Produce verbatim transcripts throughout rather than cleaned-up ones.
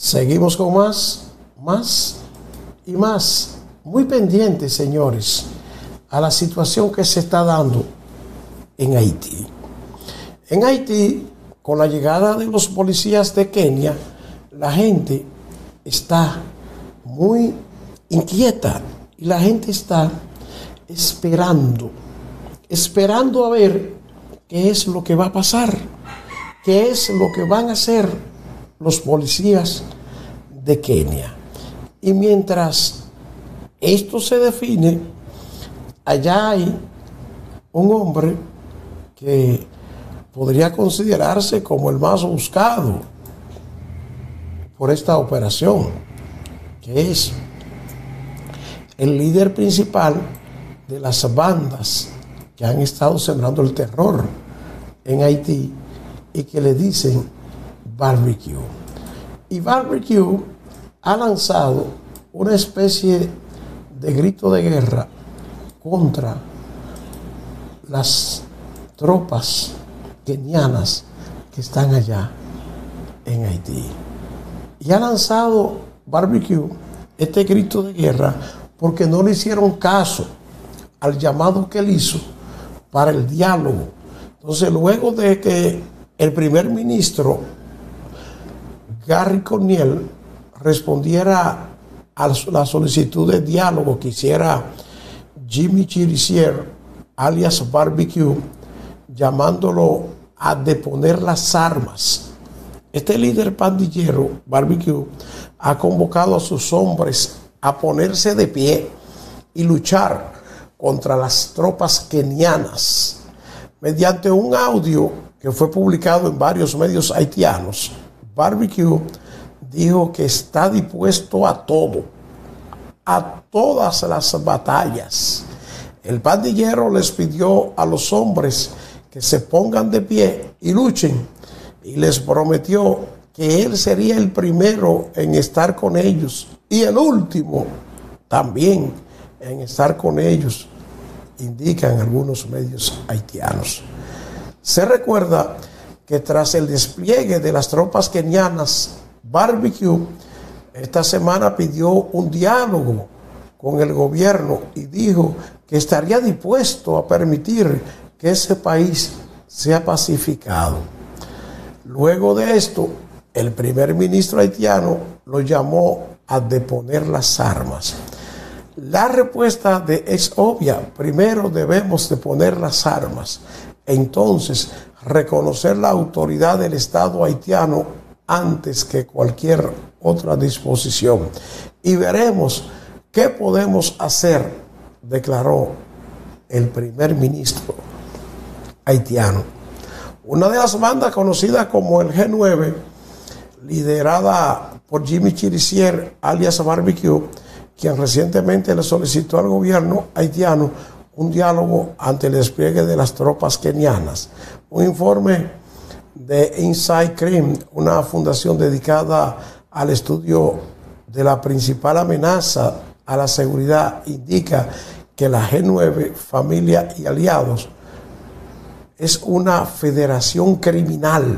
Seguimos con más, más y más. Muy pendientes, señores, a la situación que se está dando en Haití. En Haití, con la llegada de los policías de Kenia, la gente está muy inquieta y la gente está esperando, esperando a ver qué es lo que va a pasar, qué es lo que van a hacer los policías de Kenia. Y mientras esto se define, allá hay un hombre que podría considerarse como el más buscado por esta operación, que es el líder principal de las bandas que han estado sembrando el terror en Haití y que le dicen Barbecue. Y Barbecue ha lanzado una especie de grito de guerra contra las tropas kenianas que están allá en Haití. Y ha lanzado Barbecue este grito de guerra porque no le hicieron caso al llamado que él hizo para el diálogo. Entonces, luego de que el primer ministro Gary Conille respondiera a la solicitud de diálogo que hiciera Jimmy Chirizier, alias Barbecue, llamándolo a deponer las armas. Este líder pandillero, Barbecue, ha convocado a sus hombres a ponerse de pie y luchar contra las tropas kenianas. Mediante un audio que fue publicado en varios medios haitianos, Barbecue dijo que está dispuesto a todo, a todas las batallas. El pandillero les pidió a los hombres que se pongan de pie y luchen, y les prometió que él sería el primero en estar con ellos y el último también en estar con ellos, indican algunos medios haitianos. Se recuerda que tras el despliegue de las tropas kenianas, Barbecue esta semana pidió un diálogo con el gobierno y dijo que estaría dispuesto a permitir que ese país sea pacificado. Luego de esto, el primer ministro haitiano lo llamó a deponer las armas. La respuesta de es obvia. Primero debemos deponer las armas. Entonces, reconocer la autoridad del Estado haitiano antes que cualquier otra disposición. Y veremos qué podemos hacer, declaró el primer ministro haitiano. Una de las bandas conocidas como el G nueve, liderada por Jimmy Chirizier, alias Barbecue, quien recientemente le solicitó al gobierno haitiano un diálogo ante el despliegue de las tropas kenianas. Un informe de Inside Crime, una fundación dedicada al estudio de la principal amenaza a la seguridad, indica que la G nueve, Familia y Aliados, es una federación criminal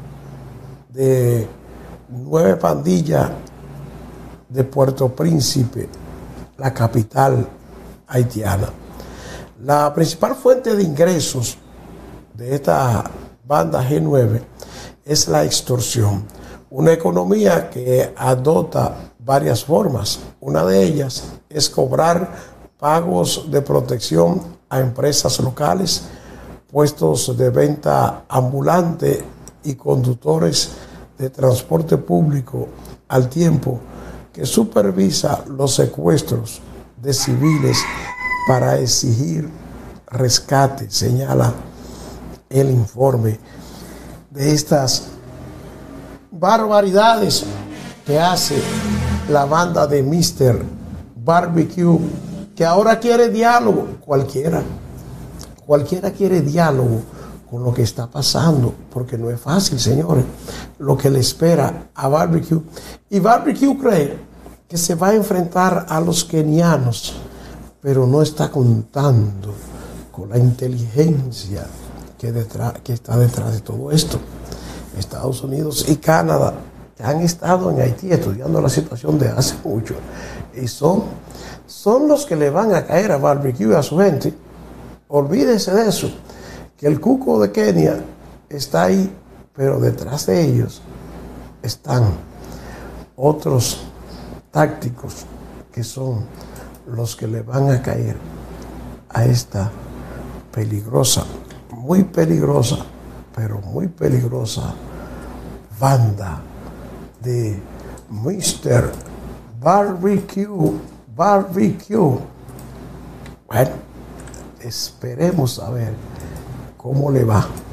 de nueve pandillas de Puerto Príncipe, la capital haitiana. La principal fuente de ingresos de esta banda G nueve es la extorsión, una economía que adopta varias formas. Una de ellas es cobrar pagos de protección a empresas locales, puestos de venta ambulante y conductores de transporte público, al tiempo que supervisa los secuestros de civiles para exigir rescate, señala el informe de estas barbaridades que hace la banda de mister Barbecue, que ahora quiere diálogo. Cualquiera, cualquiera quiere diálogo con lo que está pasando, porque no es fácil, señores, lo que le espera a Barbecue. Y Barbecue cree que se va a enfrentar a los kenianos, pero no está contando con la inteligencia que, detrás, que está detrás de todo esto. Estados Unidos y Canadá que han estado en Haití estudiando la situación de hace mucho, y son, son los que le van a caer a Barbecue y a su gente. Olvídese de eso, que el cuco de Kenia está ahí, pero detrás de ellos están otros tácticos que son los que le van a caer a esta peligrosa, muy peligrosa, pero muy peligrosa banda de mister Barbecue, Barbecue. Bueno, esperemos a ver cómo le va.